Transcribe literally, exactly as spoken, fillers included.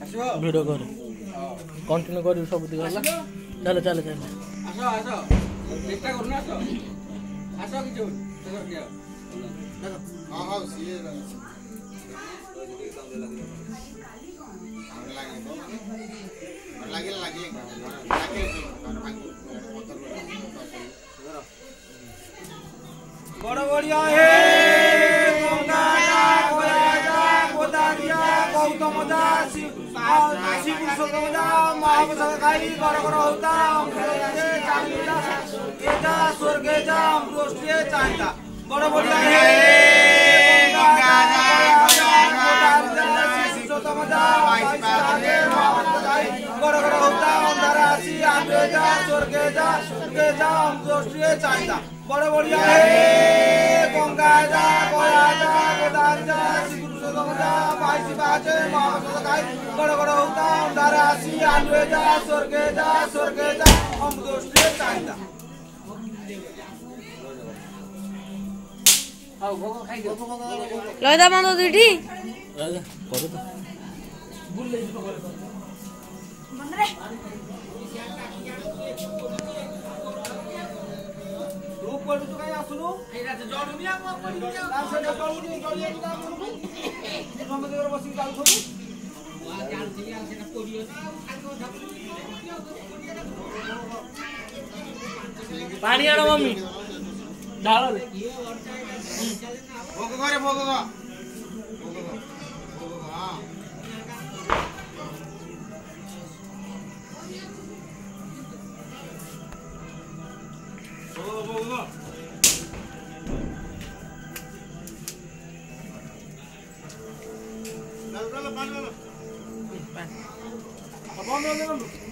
video कर continue कर सब दिख गला चल चल चल आसो आसो चेष्टा करू ना आसो आसो कि जो देखो क्या देखो हां हां सीए लगे लगे बड़ बढ़िया हे गंगा गोराजा गोदारिया गौतम दास आशी पुरुषोत्तम दा महाप्रसाद खाई घर घर होता हमसे चांदा एजा स्वर्गे जा अमृतोष्टिए चांदा बड़ बढ़िया हे गंगा गोदारिया पुरुषोत्तम दा महाप्रसाद खाई घर घर होता अंधारा आसी आंबे जा स्वर्गे जा स्वर्गे जा अमृतोष्टिए चांदा बड़ बढ़िया हे गंगा जा गोया जा गोदार जा पुरुषोत्तम जा बाईसी बाजे महाप्रसाद खाई गड़ गड़ होता अंधारा आसी आलुए जा स्वर्गे जा स्वर्गे जा अमृतोष्टिए चांदा लयदा बंद दुईटी राजा करो तो बुल्ले बंद रे रूप पडू तो काय आसुनु एरा त जडुनी आ म पडी गया तार से जडुनी गलिया कि तार करू समझ कर बसी चालू थोड़ी आ चालू थी आ सेटा पडी होती पानी आनो मम्मी डाल ले भोग करे भोग का भोग का भोग हां भोग भोग चल चल पानी लो पानी अब बंद कर दो